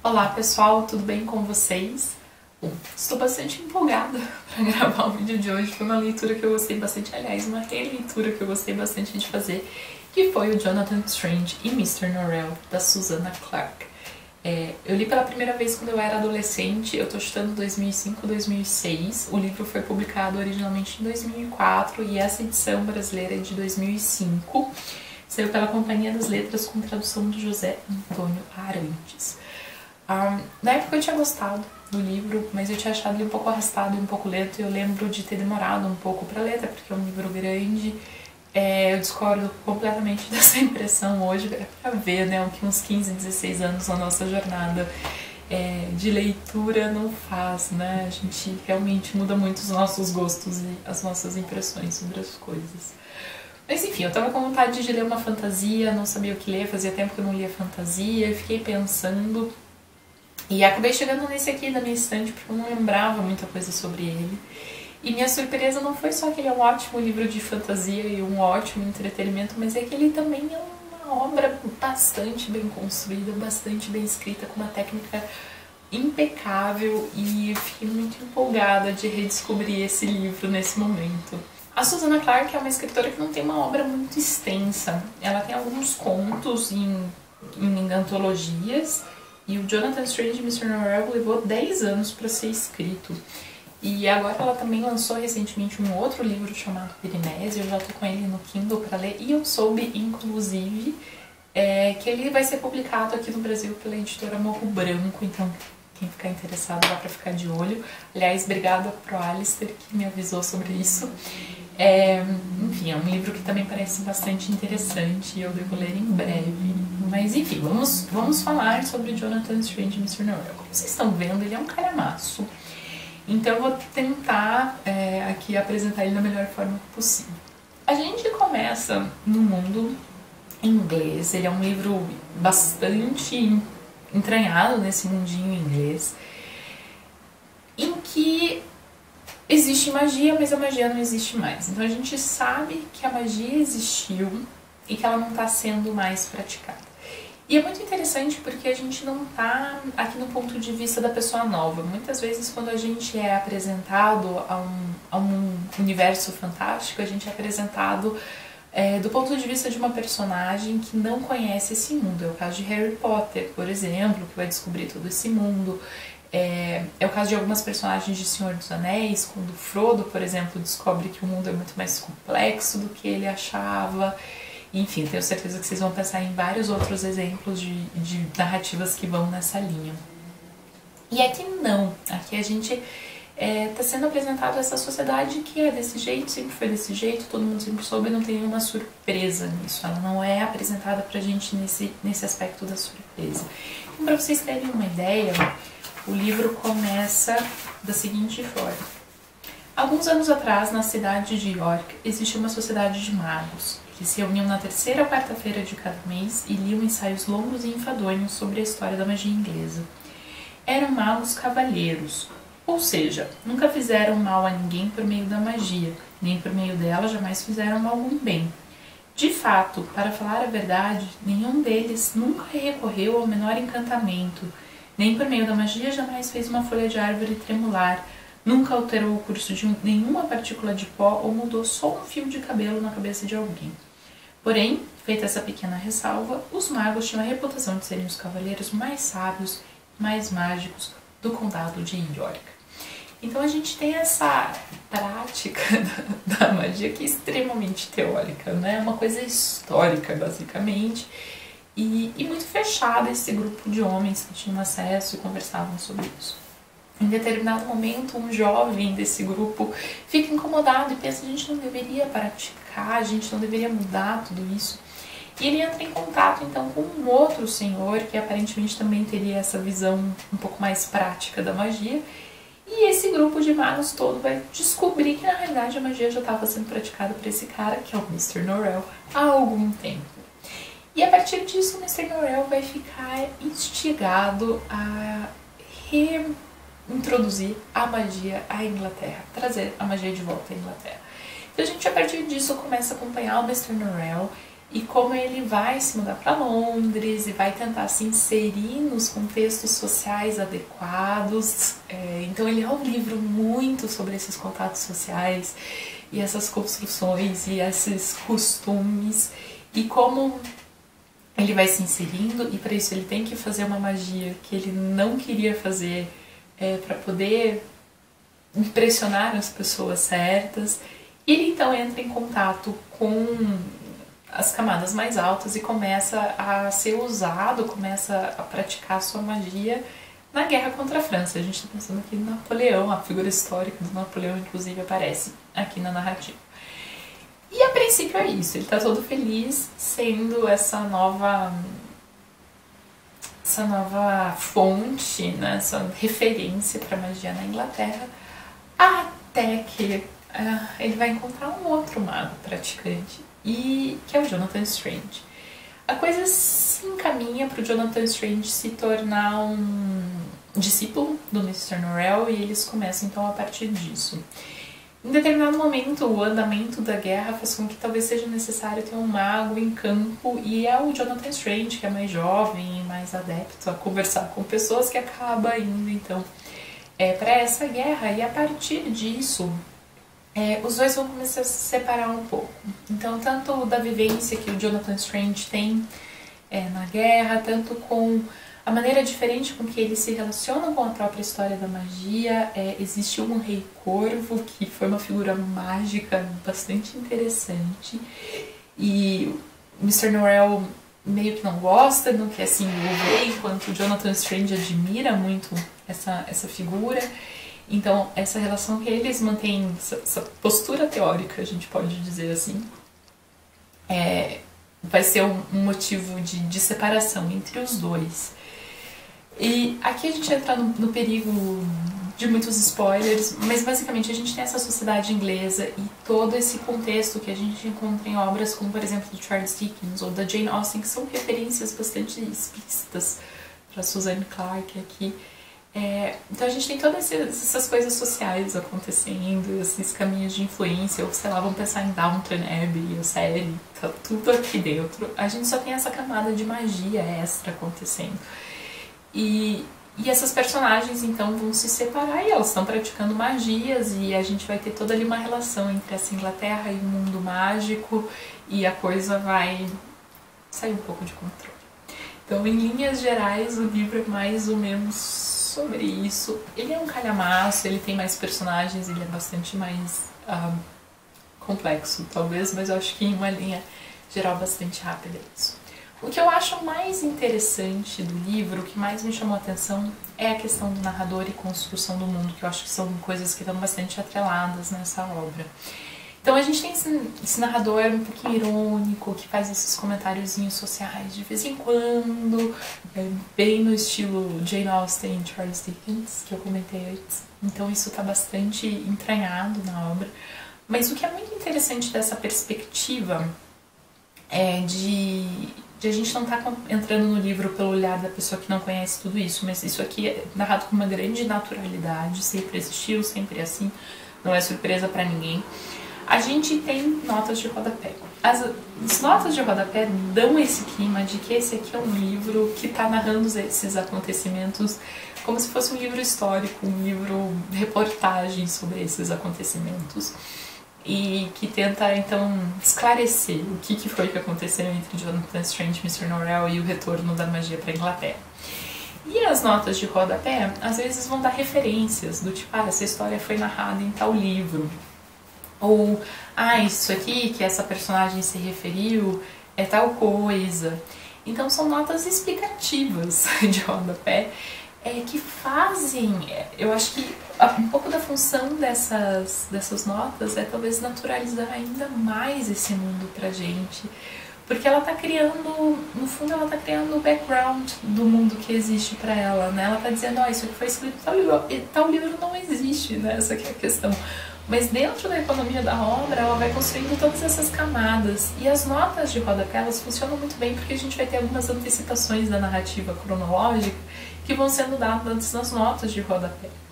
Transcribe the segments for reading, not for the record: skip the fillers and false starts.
Olá pessoal, tudo bem com vocês? Bom, estou bastante empolgada para gravar o vídeo de hoje. Foi uma leitura que eu gostei bastante, aliás, uma releitura que eu gostei bastante de fazer, que foi o Jonathan Strange e Mr. Norrell, da Susanna Clarke. Eu li pela primeira vez quando eu era adolescente, eu tô chutando 2005, 2006. O livro foi publicado originalmente em 2004 e essa edição brasileira é de 2005. Saiu pela Companhia das Letras com tradução de José Antônio Arantes. Na época eu tinha gostado do livro, mas eu tinha achado ele um pouco arrastado e um pouco lento. Eu lembro de ter demorado um pouco para ler, até porque é um livro grande. Eu discordo completamente dessa impressão hoje, pra ver, né, o que uns 15, 16 anos na nossa jornada de leitura não faz, né? A gente realmente muda muito os nossos gostos e as nossas impressões sobre as coisas. Mas enfim, eu tava com vontade de ler uma fantasia, não sabia o que ler, fazia tempo que eu não lia fantasia, eu fiquei pensando e acabei chegando nesse aqui da minha estante porque eu não lembrava muita coisa sobre ele. E minha surpresa não foi só que ele é um ótimo livro de fantasia e um ótimo entretenimento, mas é que ele também é uma obra bastante bem construída, bastante bem escrita, com uma técnica impecável, e eu fiquei muito empolgada de redescobrir esse livro nesse momento. A Susanna Clarke é uma escritora que não tem uma obra muito extensa. Ela tem alguns contos em antologias, e o Jonathan Strange e Mr. Norrell levou 10 anos para ser escrito. E agora ela também lançou recentemente um outro livro chamado Pirinese. Eu já tô com ele no Kindle para ler, e eu soube, inclusive, que ele vai ser publicado aqui no Brasil pela editora Morro Branco, então quem ficar interessado dá pra ficar de olho. Aliás, obrigada pro Alistair que me avisou sobre isso. Enfim, é um livro que também parece bastante interessante e eu devo ler em breve. Mas enfim, vamos falar sobre Jonathan Strange e Mr. Norrell. Como vocês estão vendo, ele é um calhamaço. Então eu vou tentar aqui apresentar ele da melhor forma possível. A gente começa no mundo inglês. Ele é um livro bastante entranhado nesse mundinho inglês, em que existe magia, mas a magia não existe mais. Então a gente sabe que a magia existiu e que ela não está sendo mais praticada. E é muito interessante porque a gente não está aqui no ponto de vista da pessoa nova. Muitas vezes quando a gente é apresentado a um universo fantástico, a gente é apresentado do ponto de vista de uma personagem que não conhece esse mundo. É o caso de Harry Potter, por exemplo, que vai descobrir todo esse mundo. É o caso de algumas personagens de Senhor dos Anéis, quando Frodo, por exemplo, descobre que o mundo é muito mais complexo do que ele achava. Enfim, tenho certeza que vocês vão pensar em vários outros exemplos de narrativas que vão nessa linha. E aqui não. Aqui a gente está sendo apresentado essa sociedade que é desse jeito, sempre foi desse jeito, todo mundo sempre soube, não tem nenhuma surpresa nisso. Ela não é apresentada pra gente nesse aspecto da surpresa. Então, pra vocês terem uma ideia, o livro começa da seguinte forma. Alguns anos atrás, na cidade de York, existia uma sociedade de magos, que se reuniam na terceira ou quarta-feira de cada mês e liam ensaios longos e enfadonhos sobre a história da magia inglesa. Eram magos cavalheiros, ou seja, nunca fizeram mal a ninguém por meio da magia, nem por meio dela jamais fizeram algum bem. De fato, para falar a verdade, nenhum deles nunca recorreu ao menor encantamento, nem por meio da magia jamais fez uma folha de árvore tremular, nunca alterou o curso de nenhuma partícula de pó ou mudou só um fio de cabelo na cabeça de alguém. Porém, feita essa pequena ressalva, os magos tinham a reputação de serem os cavaleiros mais sábios e mais mágicos do condado de York. Então a gente tem essa prática da magia que é extremamente teórica, né? Uma coisa histórica, basicamente, e muito fechada esse grupo de homens que tinham acesso e conversavam sobre isso. Em determinado momento, um jovem desse grupo fica incomodado e pensa: a gente não deveria praticar, a gente não deveria mudar tudo isso. E ele entra em contato então com um outro senhor que aparentemente também teria essa visão um pouco mais prática da magia. E esse grupo de magos todo vai descobrir que na realidade a magia já estava sendo praticada por esse cara, que é o Mr. Norrell, há algum tempo. E a partir disso o Mr. Norrell vai ficar instigado a reintroduzir a magia à Inglaterra, trazer a magia de volta à Inglaterra. Então a gente a partir disso começa a acompanhar o Mr. Norrell e como ele vai se mudar para Londres e vai tentar se inserir nos contextos sociais adequados. Então ele é um livro muito sobre esses contatos sociais e essas construções e esses costumes e como ele vai se inserindo, e para isso ele tem que fazer uma magia que ele não queria fazer para poder impressionar as pessoas certas. E ele então entra em contato com as camadas mais altas e começa a ser usado, começa a praticar sua magia na guerra contra a França. A gente está pensando aqui no Napoleão, a figura histórica do Napoleão inclusive aparece aqui na narrativa. E a princípio é isso, ele está todo feliz sendo essa nova fonte, né, essa referência para magia na Inglaterra, até que ele vai encontrar um outro mago praticante, que é o Jonathan Strange. A coisa se encaminha para o Jonathan Strange se tornar um discípulo do Mr. Norrell, e eles começam então a partir disso. Em determinado momento, o andamento da guerra faz com que talvez seja necessário ter um mago em campo, e é o Jonathan Strange, que é mais jovem e mais adepto a conversar com pessoas, que acaba indo então para essa guerra, e a partir disso os dois vão começar a se separar um pouco. Então, tanto da vivência que o Jonathan Strange tem na guerra, tanto com a maneira diferente com que eles se relacionam com a própria história da magia. Existe um rei corvo, que foi uma figura mágica bastante interessante, e o Mr. Norrell meio que não gosta, não quer se envolver, enquanto o Jonathan Strange admira muito essa figura. Então, essa relação que eles mantêm, essa postura teórica, a gente pode dizer assim, vai ser um motivo de separação entre os dois. E aqui a gente entra no perigo de muitos spoilers, mas basicamente a gente tem essa sociedade inglesa e todo esse contexto que a gente encontra em obras como, por exemplo, do Charles Dickens ou da Jane Austen, que são referências bastante explícitas para Susan Clarke aqui. Então a gente tem todas essas coisas sociais acontecendo, esses caminhos de influência, ou sei lá, vamos pensar em Downton Abbey, a série, tá tudo aqui dentro. A gente só tem essa camada de magia extra acontecendo. E essas personagens então vão se separar e elas estão praticando magias, e a gente vai ter toda ali uma relação entre essa Inglaterra e o mundo mágico, e a coisa vai sair um pouco de controle. Então, em linhas gerais, o livro é mais ou menos sobre isso. Ele é um calhamaço, ele tem mais personagens, ele é bastante mais complexo, talvez, mas eu acho que em uma linha geral bastante rápida é isso. O que eu acho mais interessante do livro, o que mais me chamou a atenção, é a questão do narrador e construção do mundo, que eu acho que são coisas que estão bastante atreladas nessa obra. Então a gente tem esse narrador um pouquinho irônico, que faz esses comentáriozinhos sociais de vez em quando, bem no estilo Jane Austen e Charles Dickens, que eu comentei antes. Então isso está bastante entranhado na obra. Mas o que é muito interessante dessa perspectiva de a gente não estar entrando no livro pelo olhar da pessoa que não conhece tudo isso, mas isso aqui é narrado com uma grande naturalidade, sempre existiu, sempre é assim, não é surpresa para ninguém. A gente tem notas de rodapé. As notas de rodapé dão esse clima de que esse aqui é um livro que está narrando esses acontecimentos como se fosse um livro histórico, um livro de reportagem sobre esses acontecimentos, e que tenta então esclarecer o que foi que aconteceu entre Jonathan Strange e Mr. Norrell e o retorno da magia para a Inglaterra. E as notas de rodapé às vezes vão dar referências do tipo, essa história foi narrada em tal livro, ou isso aqui que essa personagem se referiu é tal coisa. Então são notas explicativas de rodapé que fazem, eu acho que um pouco da função dessas notas é talvez naturalizar ainda mais esse mundo pra gente, porque ela tá criando, no fundo ela tá criando o background do mundo que existe pra ela, né? Ela tá dizendo, isso aqui foi escrito em tal livro, e tal livro não existe, né? Essa aqui é a questão. Mas dentro da economia da obra, ela vai construindo todas essas camadas. E as notas de rodapé, elas funcionam muito bem porque a gente vai ter algumas antecipações da narrativa cronológica que vão sendo dadas nas notas de rodapé.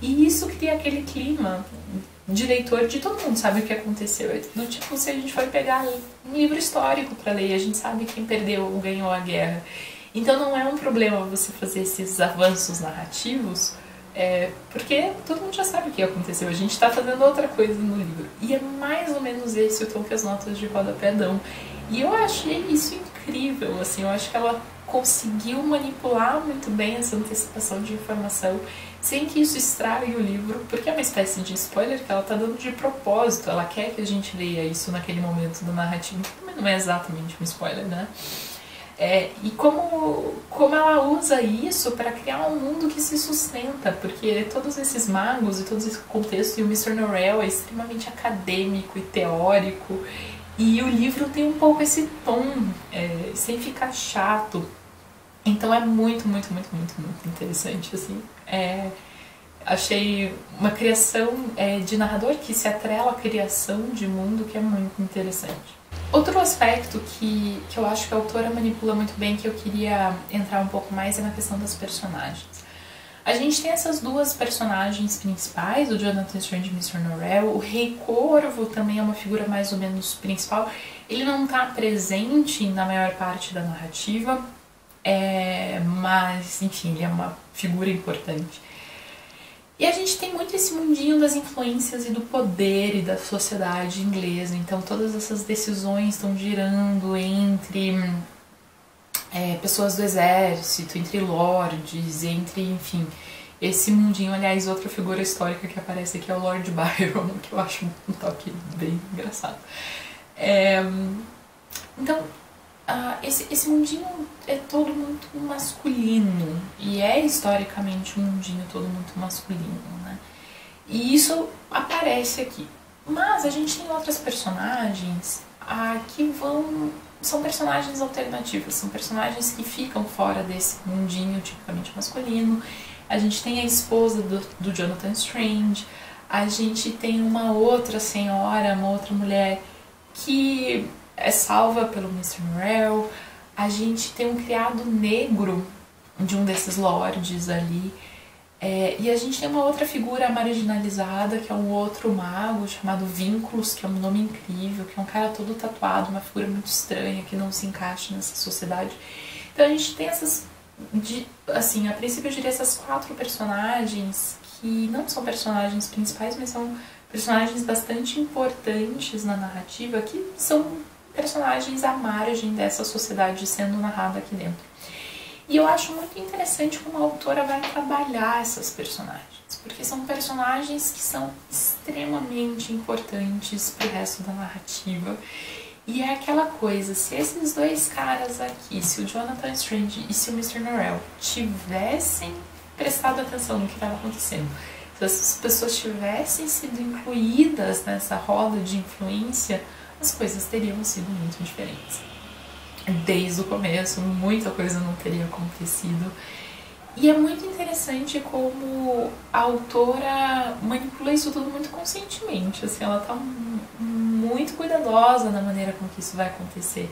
E isso cria aquele clima de leitor de todo mundo sabe o que aconteceu. Do tipo, se a gente for pegar um livro histórico para ler, a gente sabe quem perdeu ou ganhou a guerra. Então não é um problema você fazer esses avanços narrativos, porque todo mundo já sabe o que aconteceu, a gente está fazendo outra coisa no livro. E é mais ou menos esse o tom que as notas de rodapé dão. E eu achei isso incrível, assim, eu acho que ela conseguiu manipular muito bem essa antecipação de informação, sem que isso estrague o livro, porque é uma espécie de spoiler que ela está dando de propósito, ela quer que a gente leia isso naquele momento da narrativa, mas não é exatamente um spoiler, né? E como ela usa isso para criar um mundo que se sustenta, porque todos esses magos e todo esse contexto, e o Mr. Norrell é extremamente acadêmico e teórico, e o livro tem um pouco esse tom, sem ficar chato. Então é muito, muito, muito, muito, muito interessante, assim. Achei uma criação de narrador que se atrela à criação de mundo que é muito interessante. Outro aspecto que eu acho que a autora manipula muito bem, que eu queria entrar um pouco mais, é na questão das personagens. A gente tem essas duas personagens principais, o Jonathan Strange e o Mr. Norrell. O Rei Corvo também é uma figura mais ou menos principal. Ele não está presente na maior parte da narrativa, mas, enfim, ele é uma figura importante. E a gente tem muito esse mundinho das influências e do poder e da sociedade inglesa. Então todas essas decisões estão girando entre pessoas do exército, entre lords, entre, enfim, esse mundinho. Aliás, outra figura histórica que aparece aqui é o Lord Byron, que eu acho um toque bem engraçado. Então, esse mundinho é todo muito masculino, e é historicamente um mundinho todo muito masculino, né? E isso aparece aqui. Mas a gente tem outras personagens que são personagens alternativas, são personagens que ficam fora desse mundinho tipicamente masculino. A gente tem a esposa do Jonathan Strange, a gente tem uma outra senhora, uma outra mulher que é salva pelo Mr. Norrell. A gente tem um criado negro de um desses lords ali. E a gente tem uma outra figura marginalizada, que é um outro mago chamado Vínculos, que é um nome incrível, que é um cara todo tatuado, uma figura muito estranha, que não se encaixa nessa sociedade. Então a gente tem essas, assim, a princípio eu diria essas 4 personagens, que não são personagens principais, mas são personagens bastante importantes na narrativa, que são personagens à margem dessa sociedade sendo narrada aqui dentro. E eu acho muito interessante como a autora vai trabalhar essas personagens, porque são personagens que são extremamente importantes para o resto da narrativa. E é aquela coisa, se esses dois caras aqui, se o Jonathan Strange e se o Mr. Norrell tivessem prestado atenção no que estava acontecendo, se essas pessoas tivessem sido incluídas nessa roda de influência, as coisas teriam sido muito diferentes. Desde o começo, muita coisa não teria acontecido. E é muito interessante como a autora manipula isso tudo muito conscientemente. Assim, ela está muito cuidadosa na maneira com que isso vai acontecer.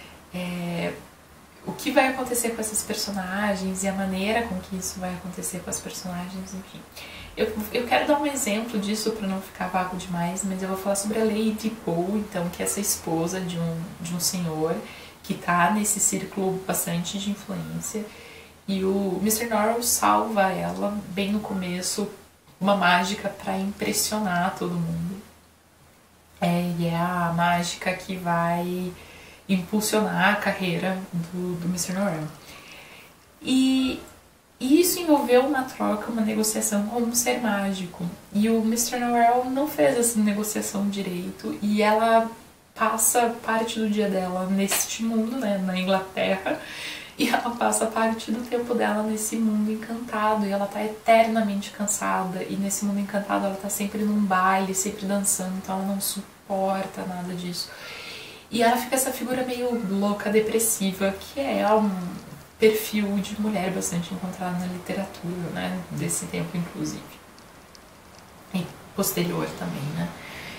O que vai acontecer com esses personagens e a maneira com que isso vai acontecer com as personagens, enfim. Eu quero dar um exemplo disso para não ficar vago demais, mas eu vou falar sobre a Lady Poe, então, que é essa esposa de um senhor que está nesse círculo bastante de influência, e o Mr. Norrell salva ela bem no começo, uma mágica para impressionar todo mundo. E é a mágica que vai impulsionar a carreira do Mr. Norrell. E isso envolveu uma troca, uma negociação com um ser mágico. E o Mr. Norrell não fez essa negociação direito, e ela passa parte do dia dela neste mundo, né, na Inglaterra, e ela passa parte do tempo dela nesse mundo encantado, e ela tá eternamente cansada, e nesse mundo encantado ela tá sempre num baile, sempre dançando, então ela não suporta nada disso. E ela fica essa figura meio louca, depressiva, que é um perfil de mulher bastante encontrado na literatura, né, desse tempo inclusive. E posterior também, né.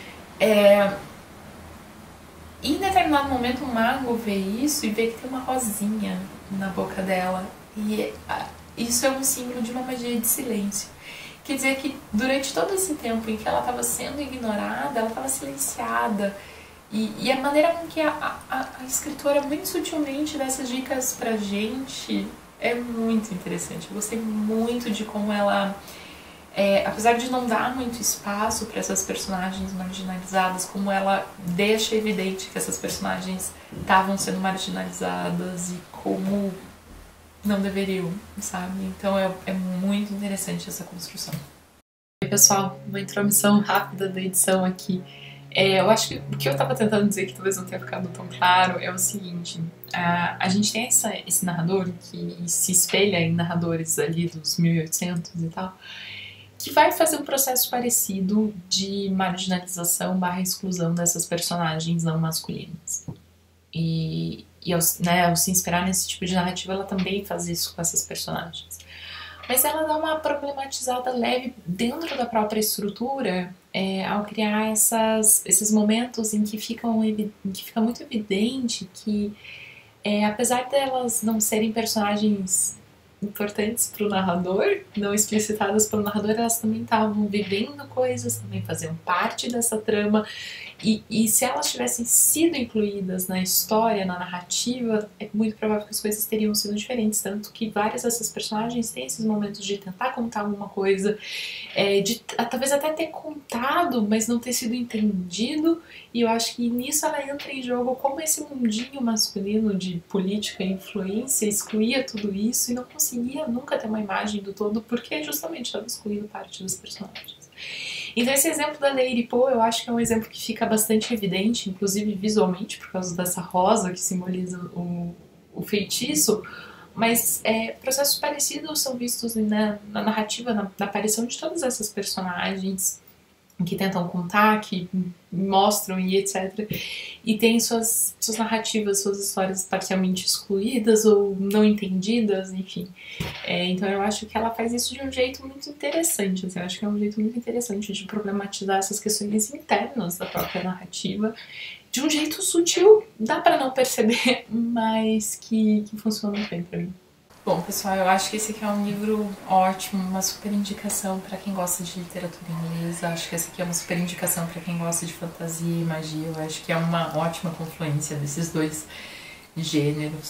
E em determinado momento o mago vê isso e vê que tem uma rosinha na boca dela. E isso é um símbolo de uma magia de silêncio, quer dizer que durante todo esse tempo em que ela estava sendo ignorada, ela estava silenciada. E a maneira com que a escritora muito sutilmente dá essas dicas pra gente é muito interessante. Eu gostei muito de como ela, apesar de não dar muito espaço para essas personagens marginalizadas, como ela deixa evidente que essas personagens estavam sendo marginalizadas e como não deveriam, sabe? Então é muito interessante essa construção. Oi, pessoal, uma intromissão rápida da edição aqui. Eu acho que o que eu estava tentando dizer, que talvez não tenha ficado tão claro, é o seguinte: a gente tem esse narrador que se espelha em narradores ali dos 1800 e tal, que vai fazer um processo parecido de marginalização / exclusão dessas personagens não masculinas. E ao se inspirar nesse tipo de narrativa, ela também faz isso com essas personagens. Mas ela dá uma problematizada leve dentro da própria estrutura, ao criar esses momentos em que fica muito evidente que, apesar delas não serem personagens importantes para o narrador, não explicitadas pelo narrador, elas também estavam vivendo coisas, também faziam parte dessa trama, e se elas tivessem sido incluídas na história, na narrativa, é muito provável que as coisas teriam sido diferentes, tanto que várias dessas personagens têm esses momentos de tentar contar alguma coisa, de talvez até ter contado, mas não ter sido entendido, e eu acho que nisso ela entra em jogo como esse mundinho masculino de política e influência excluía tudo isso e não conseguia nunca ter uma imagem do todo, porque justamente estava excluindo parte dos personagens. Então esse exemplo da Lady Poe eu acho que é um exemplo que fica bastante evidente, inclusive visualmente, por causa dessa rosa que simboliza o feitiço, mas processos parecidos são vistos na narrativa, na aparição de todas essas personagens que tentam contar, que mostram e etc. E tem suas narrativas, suas histórias parcialmente excluídas ou não entendidas, enfim. Então eu acho que ela faz isso de um jeito muito interessante, assim, eu acho que é um jeito muito interessante de problematizar essas questões internas da própria narrativa, de um jeito sutil, dá pra não perceber, mas que funciona muito bem pra mim. Bom, pessoal, eu acho que esse aqui é um livro ótimo, uma super indicação para quem gosta de literatura inglesa. Acho que esse aqui é uma super indicação para quem gosta de fantasia e magia. Eu acho que é uma ótima confluência desses dois gêneros.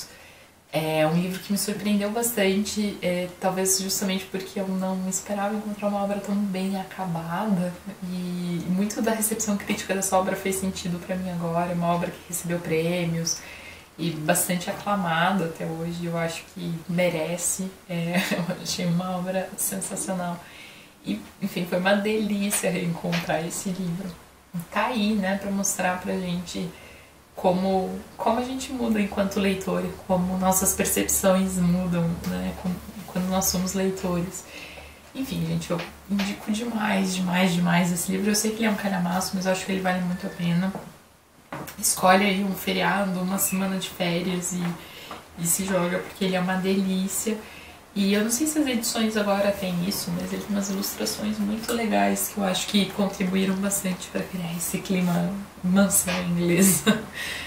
É um livro que me surpreendeu bastante, talvez justamente porque eu não esperava encontrar uma obra tão bem acabada, e muito da recepção crítica dessa obra fez sentido para mim agora. É uma obra que recebeu prêmios e bastante aclamado até hoje, eu acho que merece, eu achei uma obra sensacional. E, enfim, foi uma delícia reencontrar esse livro. Tá aí, né, pra mostrar pra gente como a gente muda enquanto leitor e como nossas percepções mudam, né, quando nós somos leitores. Enfim, gente, eu indico demais esse livro. Eu sei que ele é um calhamaço, mas eu acho que ele vale muito a pena. Escolhe aí um feriado, uma semana de férias e se joga, porque ele é uma delícia. E eu não sei se as edições agora tem isso, mas ele tem umas ilustrações muito legais que eu acho que contribuíram bastante para criar esse clima mansão inglesa,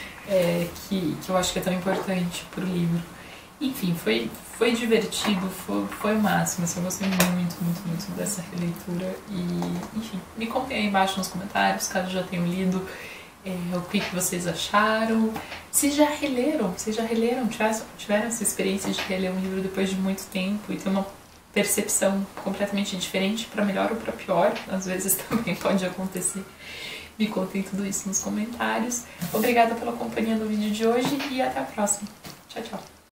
que eu acho que é tão importante pro livro. Enfim, foi divertido, foi o máximo, assim, eu gostei muito dessa releitura. E, enfim, me contem aí embaixo nos comentários, caso já tenham lido, o que vocês acharam. Vocês já releram, tiveram essa experiência de reler um livro depois de muito tempo e ter uma percepção completamente diferente, para melhor ou para pior, às vezes também pode acontecer. Me contem tudo isso nos comentários. Obrigada pela companhia no vídeo de hoje e até a próxima. Tchau, tchau.